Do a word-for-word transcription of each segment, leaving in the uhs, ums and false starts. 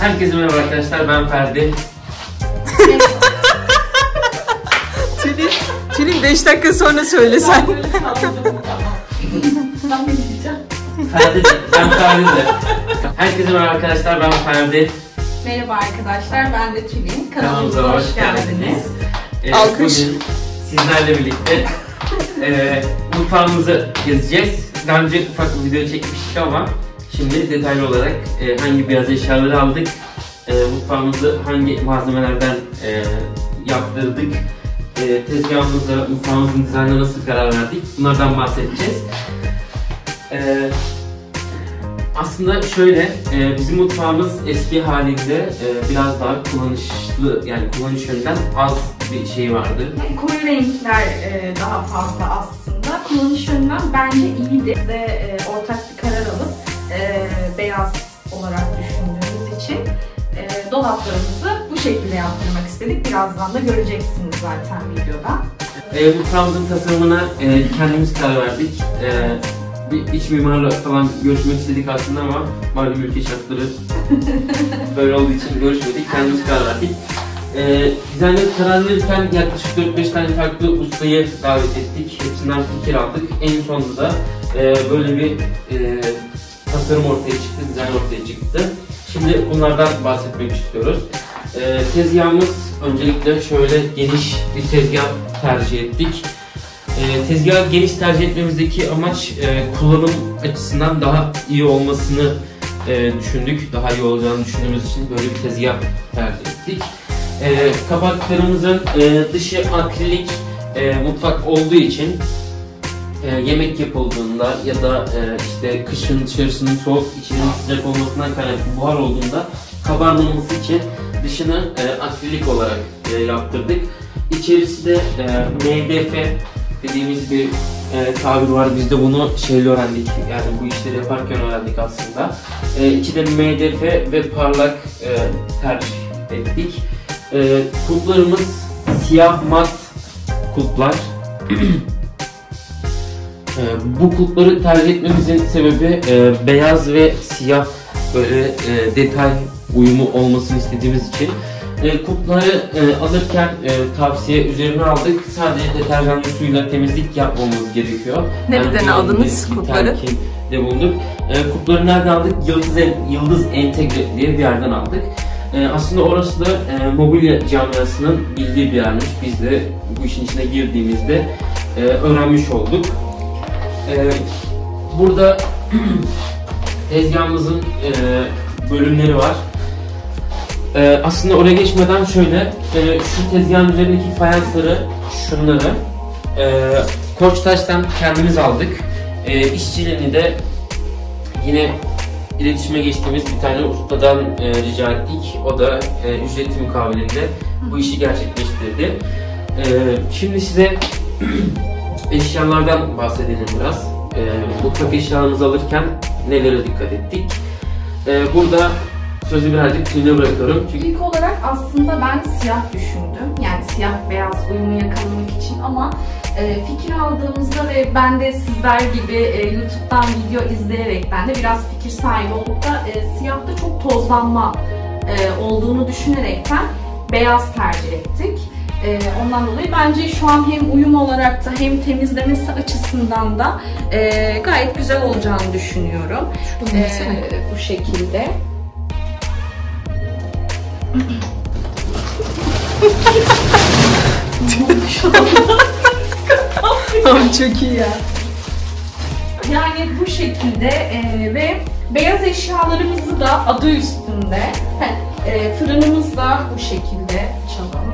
Herkese merhaba arkadaşlar, ben Ferdi. Tülin, Tülin beş dakika sonra söylesen. Ben ne diyeceğim? Ferdi, ben Ferdi de. Herkese merhaba arkadaşlar, ben Ferdi. Merhaba arkadaşlar, ben de Tülin. Kanalımıza Kanalımıza hoş geldiniz. Ee, Alkış. Bugün sizlerle birlikte e, mutfağımızı gezeceğiz. Daha önce ufak bir video çekmiştik ama şimdi detaylı olarak e, hangi beyaz eşyaları aldık, e, mutfağımızı hangi malzemelerden e, yaptırdık, e, tezgahımıza, mutfağımızın dizaynına nasıl karar verdik, bunlardan bahsedeceğiz. E, aslında şöyle, e, bizim mutfağımız eski halinde e, biraz daha kullanışlı, yani kullanış yönünden az bir şey vardı. Koyu renkler e, daha fazla aslında. Kullanış yönünden bence iyiydi ve e, ortak bir karar alıp e, beyaz olarak düşündüğümüz için e, dolaplarımızı bu şekilde yaptırmak istedik. Birazdan da göreceksiniz zaten videoda. E, mutfağımızın tasarımına e, kendimiz karar verdik. E, bir iç mimarla falan görüşmek istedik aslında ama malum ülke şartları böyle olduğu için görüşmedik. Kendimiz karar verdik. E, dizaynları karar verirken yaklaşık dört beş tane farklı ustayı davet ettik. Hepsinden fikir aldık. En sonunda da e, böyle bir e, tasarım ortaya çıktı, dizayn ortaya çıktı. Şimdi bunlardan bahsetmek istiyoruz. E, tezgahımız öncelikle şöyle geniş bir tezgah tercih ettik. E, tezgahı geniş tercih etmemizdeki amaç e, kullanım açısından daha iyi olmasını e, düşündük. Daha iyi olacağını düşündüğümüz için böyle bir tezgah tercih ettik. E, kapaklarımızın e, dışı akrilik e, mutfak olduğu için e, yemek yapıldığında ya da e, işte kışın dışarısının soğuk, içinin sıcak olmasından kaynaklı buhar olduğunda kabarmaması için dışını e, akrilik olarak e, yaptırdık. İçerisi de e, M D F dediğimiz bir e, tabir var. Biz de bunu şeyle öğrendik. Yani bu işleri yaparken öğrendik aslında. E, içi de M D F ve parlak e, tercih ettik. E, kulplarımız siyah mat kulplar. e, bu kulpları tercih etmemizin sebebi e, beyaz ve siyah böyle e, detay uyumu olmasını istediğimiz için. E, kulpları e, alırken e, tavsiye üzerine aldık. Sadece deterjanlı suyla temizlik yapmamız gerekiyor. Nereden yani aldınız kulpları? De bulduk. E, kulpları nereden aldık? Yıldız, Yıldız Entegre diye bir yerden aldık. E, aslında orası da e, mobilya camiasının bildiği bir yermiş. Biz de bu işin içine girdiğimizde e, öğrenmiş olduk. E, burada tezgahımızın e, bölümleri var. Ee, aslında oraya geçmeden şöyle, e, şu tezgahın üzerindeki fayansları, şunları e, Koçtaş'tan kendimiz aldık. E, işçiliğini de yine iletişime geçtiğimiz bir tane ustadan e, rica ettik. O da e, ücreti mukabilinde bu işi gerçekleştirdi. E, şimdi size eşyalardan bahsedelim biraz. E, mutfak eşyalarımızı alırken nelere dikkat ettik? E, burada sözü birazcık Tülin'e bırakıyorum. Çünkü ilk olarak aslında ben siyah düşündüm. Yani siyah beyaz uyumu yakalamak için ama e, fikir aldığımızda ve ben de sizler gibi e, YouTube'dan video izleyerek ben de biraz fikir sahibi olup da e, siyahta çok tozlanma e, olduğunu düşünerekten beyaz tercih ettik. E, ondan dolayı bence şu an hem uyum olarak da hem temizlemesi açısından da e, gayet güzel olacağını düşünüyorum. E, bu şekilde. Tamam, çok iyi ya. Yani bu şekilde e, ve beyaz eşyalarımızı da adı üstünde. E, fırınımız da bu şekilde çalalım.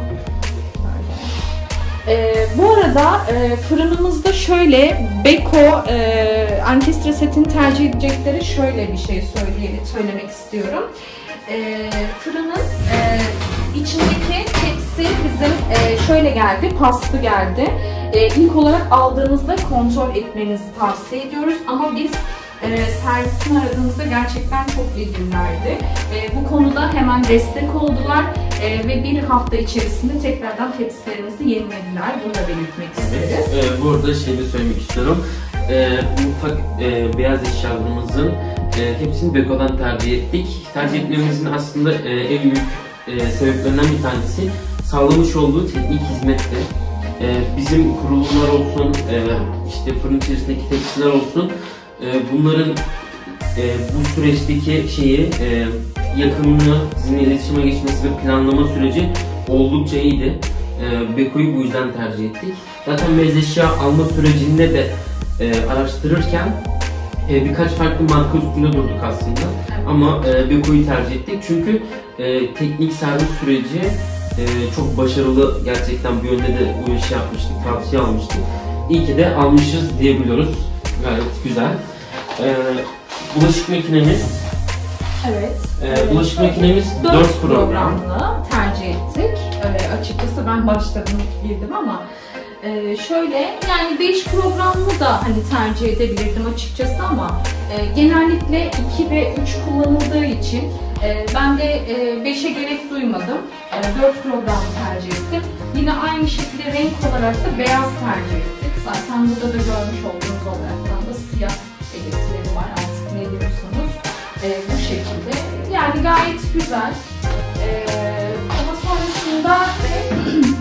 E, bu arada e, fırınımızda şöyle Beko e, Ankestra setini tercih edecekleri şöyle bir şey söyleyeyim, söylemek istiyorum. E, fırının e, içindeki tepsi bizim e, şöyle geldi, paslı geldi. E, ilk olarak aldığınızda kontrol etmenizi tavsiye ediyoruz ama biz e, servisini aradığımızda gerçekten çok bilgilerdi. E, bu konuda hemen destek oldular e, ve bir hafta içerisinde tekrardan tepsilerimizi yenilediler. Bunu da belirtmek isteriz. Evet, e, burada şey de söylemek istiyorum. E, mutfak e, beyaz eşyalarımızın e, hepsini Beko'dan tercih ettik. Tercih etmemizin aslında e, en büyük e, sebeplerinden bir tanesi sağlamış olduğu teknik hizmetti. E, bizim kurulumlar olsun, e, işte fırın içerisindeki tepsiler olsun, e, bunların e, bu süreçteki şeyi, e, yakınlığı, sizinle iletişime geçmesi ve planlama süreci oldukça iyiydi. E, Beko'yu bu yüzden tercih ettik. Zaten beyaz eşya alma sürecinde de e, araştırırken e, birkaç farklı marka üstünde durduk aslında. Ama e, Beko'yu tercih ettik çünkü e, teknik servis süreci e, çok başarılı, gerçekten bu yönde de bu işi yapmıştık, tavsiye almıştık. İyi ki de almışız diyebiliyoruz. Gayet güzel. E, bulaşık makinemiz. Evet. E, bulaşık makinemiz dört programlı tercih ettik. E, açıkçası ben başladım girdim ama e, şöyle yani beş programlı da hani tercih edebilirdim açıkçası ama e, genellikle iki ve üç kullanıldığı için e, ben de e, beşe gerek duymadım. E, dört programlı tercih ettim. Yine aynı şekilde renk olarak da beyaz tercih ettik. Zaten burada da görmüş olduğunuz olaraktan da siyah belirtileri var, artık ne diyorsunuz. E, bu şekilde. Yani gayet güzel. E, ama sonrasında e,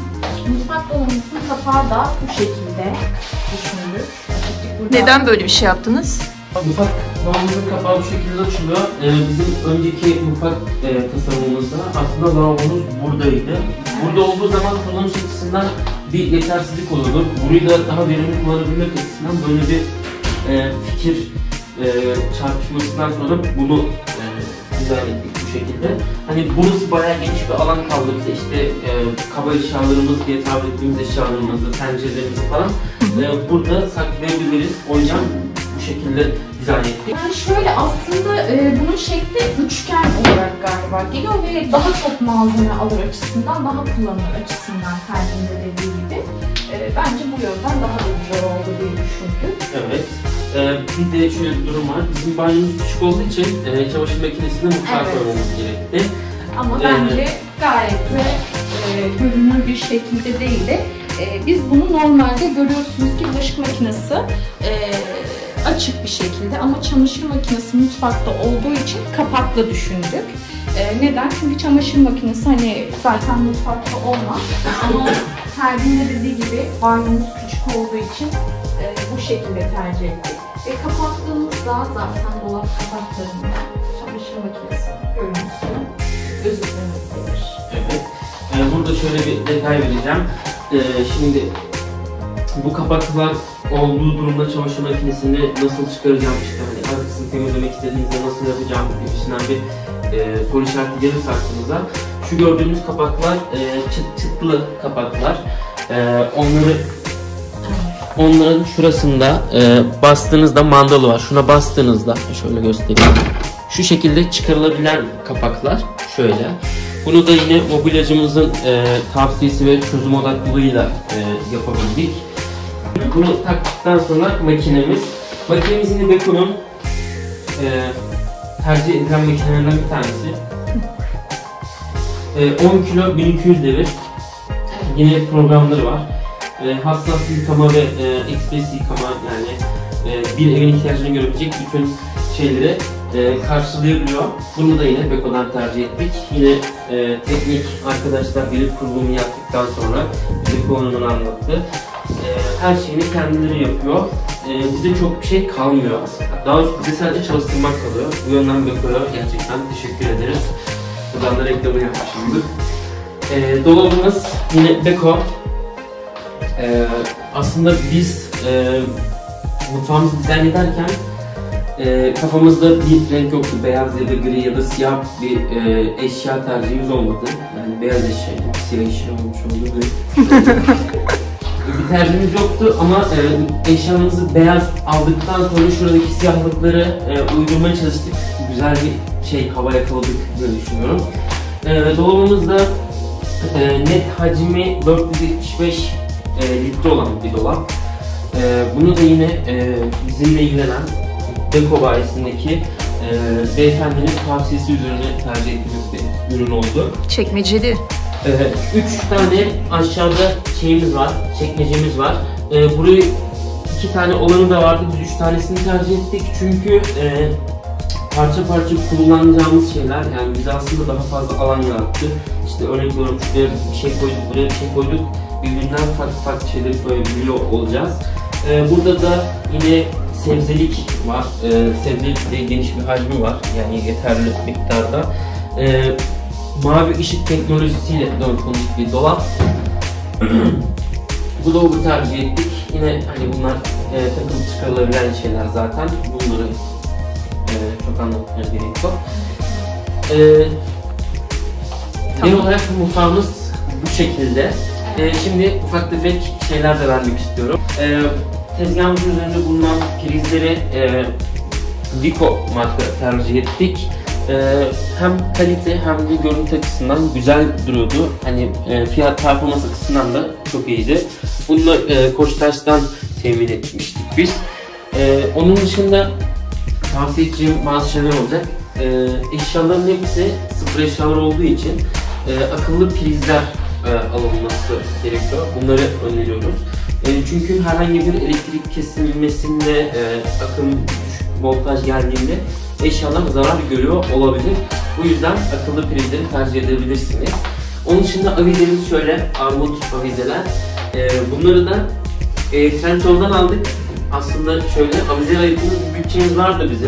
mutfak dolabımızın kapağı da bu şekilde düşündük. Burada... Neden böyle bir şey yaptınız? Mutfak lavabomuzun kapağı bu şekilde açılıyor. Ee, bizim önceki mutfak e, tasarımımızda aslında lavabomuz buradaydı. Burada olduğu zaman kullanış açısından bir yetersizlik oluyordu. Burayı da daha verimli kullanabilmek açısından böyle bir e, fikir e, çarpışmasından sonra bunu e, dizayn ettik bu şekilde. Hani burası bayağı geniş bir alan kaldı bize, işte e, kaba eşyalarımız diye tabir ettiğimiz eşyalarımızı, tencerelerimizi falan e, burada saklayabiliriz. O yüzden bu şekilde dizayn ettik. Yani şöyle aslında e, bunun şekli üçgen olarak galiba geliyor ve daha çok malzeme alır açısından, daha kullanılır açısından Ferdi'nin de dediği gibi. E, bence bu yönden daha da güzel oldu diye düşündük. Evet. Ee, bir de şöyle bir durum var. Bizim banyomuz küçük olduğu için e, çamaşır makinesini mutfağa Evet. koymamız gerekti. Ama Ee, bence gayet de e, görünür bir şekilde değil de e, biz bunu normalde görüyorsunuz ki bulaşık makinesi e, açık bir şekilde ama çamaşır makinesi mutfakta olduğu için kapakla düşündük. E, neden? Çünkü çamaşır makinesi hani zaten mutfakta olmaz ama Ferdi'nin de dediği gibi banyomuz küçük olduğu için e, bu şekilde tercih ettik. Ve kapattığımızda zaten dolap kapaklarında çamaşır makinesi görüntüsü gözükmemektedir. Evet. Ee, burada şöyle bir detay vereceğim. Ee, şimdi bu kapaklar olduğu durumda çamaşır makinesini nasıl çıkaracağım, işte hani arkasını temizlemek istediğinizde nasıl yapacağım gibisinden bir e, soru işareti gelirse aklınıza. Şu gördüğünüz kapaklar e, çıt çıtlı kapaklar. E, onları Onların şurasında e, bastığınızda mandalı var. Şuna bastığınızda şöyle göstereyim. Şu şekilde çıkarılabilen kapaklar şöyle. Bunu da yine mobilyacımızın e, tavsiyesi ve çözüm odaklılığıyla e, yapabildik. Bunu taktıktan sonra makinemiz. Makinemiz yine Beko'nun e, tercih edilen makinelerinden bir tanesi. E, on kilo bin iki yüz devir. Yine programları var. E, hassas yıkama ve e, ekspres yıkama, yani e, bir evin ihtiyacını görebilecek bütün şeyleri e, karşılayabiliyor. Bunu da yine Beko'dan tercih ettik. Yine e, teknik arkadaşlar gelip kurulumu yaptıktan sonra bize konumunu anlattı. E, her şeyini kendileri yapıyor. E, bize çok bir şey kalmıyor aslında. Daha doğrusu bize sadece çalıştırmak kalıyor. Bu yönden Beko'ya gerçekten teşekkür ederiz. Buradan da reklamı yapmışımdır. E, dolabımız yine Beko. Ee, aslında biz e, mutfağımızı dizayn ederken e, kafamızda bir renk yoktu. Beyaz ya da gri ya da siyah bir e, eşya tercihimiz olmadı. Yani beyaz eşya, siyah eşya olmuş oldu. Bir tercihimiz yoktu ama e, eşyamızı beyaz aldıktan sonra şuradaki siyahlıkları e, uydurmaya çalıştık. Güzel bir şey, hava yakaladık diye düşünüyorum. E, dolabımızda e, net hacmi dört yüz yetmiş beş E, litre olan bir dolap. E, bunu da yine e, bizimle ilgilenen Beko bayisindeki e, beyefendinin tavsiyesi üzerine tercih ettiğimiz bir ürün oldu. Çekmeceli. E, üç tane aşağıda şeyimiz var, çekmecemiz var. E, burayı iki tane olanı da vardı. Biz üç tanesini tercih ettik çünkü e, parça parça kullanacağımız şeyler, yani bize aslında daha fazla alan yarattı. İşte örnek veriyorum, şuraya bir şey koyduk, buraya bir şey koyduk, birbirinden farklı farklı şeyleri koyabiliyor olacağız. Ee, burada da yine sebzelik var, ee, sebzelik de geniş bir hacmi var, yani yeterli miktarda. Ee, mavi ışık teknolojisiyle donatılmış bir dolap. Bu dolabı tercih ettik. Yine hani bunlar e, takılıp çıkarılabilen şeyler zaten. Bunları e, çok anlatmaya gerek yok. E, Tamam. Genel olarak mutfağımız bu şekilde. E, şimdi ufak tefek şeyler de vermek istiyorum. E, tezgahımızın üzerinde bulunan prizleri e, Vico marka tercih ettik. Ee, hem kalite hem de görüntü açısından güzel duruyordu. Hani e, fiyat performans açısından da çok iyiydi. Bunu da e, Koçtaş'tan temin etmiştik biz. E, onun dışında tavsiye edeceğim bazı şeyler olacak. E, eşyaların hepsi sıfır eşyalar olduğu için e, akıllı prizler e, alınması gerekiyor. Bunları öneriyoruz. E, çünkü herhangi bir elektrik kesilmesinde, e, akım düşük voltaj geldiğinde eşyalar zarar görüyor olabilir. Bu yüzden akıllı prizleri tercih edebilirsiniz. Onun dışında avizelerimiz şöyle, armut avizeler. Ee, bunları da e, Trendyol'dan aldık. Aslında şöyle, avize ayırdığımız bir bütçemiz vardı bizim.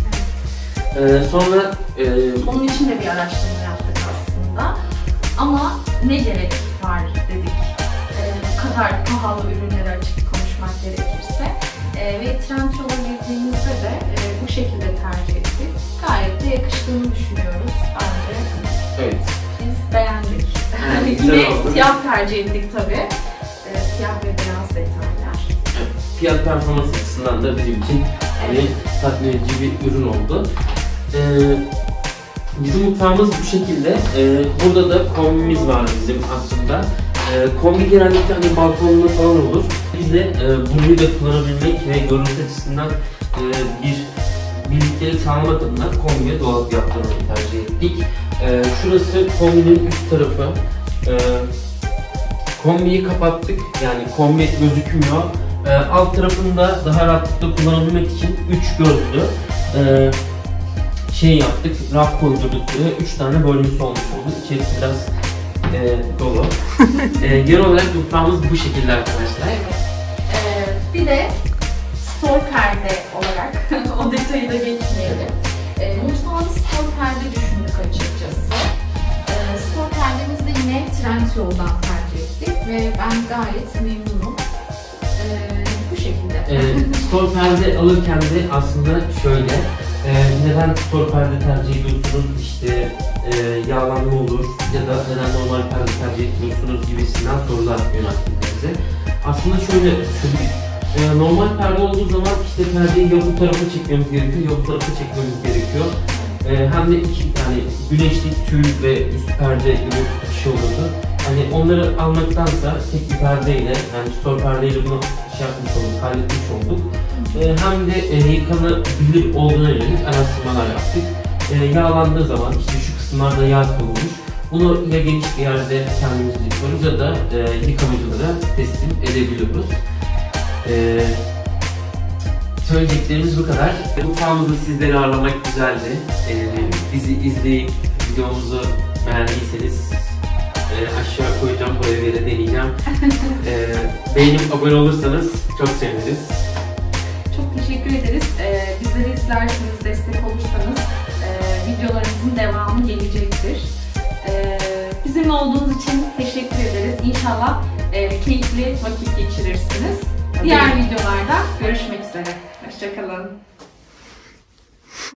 Ee, sonra... E, Onun için de bir araştırma yaptık aslında. Ama ne gerek var dedik. Ee, bu kadar pahalı ürünleri açık konuşmak gerekirse. Ee, ve Trendyol'a girdiğimizde de e, bu şekilde tercih ettik. Gayet de yakıştığını düşünüyoruz bence. evet. Biz beğendik. Yani güzel Yine oldu. siyah tercih ettik tabii. Ee, siyah ve beyaz detaylar. Evet, fiyat performans açısından da bizim için hani tatmin edici bir ürün oldu. Ee, bizim mutfağımız bu şekilde. Ee, burada da kombimiz var bizim aslında. Ee, kombi genellikle hani balkonda falan olur. Biz de e, bunu da kullanabilmek ve görüntü açısından e, bir birliktelik sağlamak adına kombiye dolap yaptırmayı tercih ettik. E, şurası kombinin üst tarafı. E, kombiyi kapattık, yani kombi gözükmüyor. E, alt tarafında daha rahatlıkla kullanabilmek için üç gözlü e, şey yaptık, raf koydurduk. üç tane bölmesi olmuş oldu. İçerisi biraz e, dolu. e, genel olarak mutfağımız bu şekilde arkadaşlar. Evet. Ee, bir de store perde olarak o detayı da geçmeyelim. Ee, mutfağımız store perde düşündük açıkçası. Ee, store perdemizi de yine Trendyol'dan tercih ettik ve ben gayet memnunum. Ee, bu şekilde. E, store perde alırken de aslında şöyle, e, neden store perde tercih ediyorsunuz, işte e, yağlanma olur ya da neden normal perde tercih etmiyorsunuz gibisinden sorular yönelttiler bize. Aslında şöyle düşündük, e, normal perde olduğu zaman işte perdeyi ya bu tarafa çekmemiz gerekiyor ya bu tarafa çekmemiz gerekiyor. E, hem de iki yani güneşlik, tül ve üst perde gibi bir şey olurdu. Hani onları almaktansa tek bir perdeyle, yani store perdeyle bunu şey yapmış olduk, halletmiş olduk. E, hem de e, yıkanabilir olduğuna yönelik araştırmalar yaptık. E, yağlandığı zaman işte şu kısımlarda yağ kalmış. Bunu ya geniş bir yerde kendimiz yıkıyoruz ya da e, yıkamacılara teslim edebiliyoruz. E, söyleyeceklerimiz bu kadar. Mutfağımızda sizleri ağırlamak güzeldi. E, bizi izleyip videomuzu beğendiyseniz e, aşağı koyacağım, buraya bir de deneyeceğim. E, beğenip abone olursanız çok seviniriz. Çok teşekkür ederiz. Ee, bizleri izlerseniz, destek olursanız e, videolarımızın devamı gelecektir. Ee, bizimle olduğunuz için teşekkür ederiz. İnşallah e, keyifli vakit geçirirsiniz. Diğer videolarda görüşmek üzere. Hoşça kalın.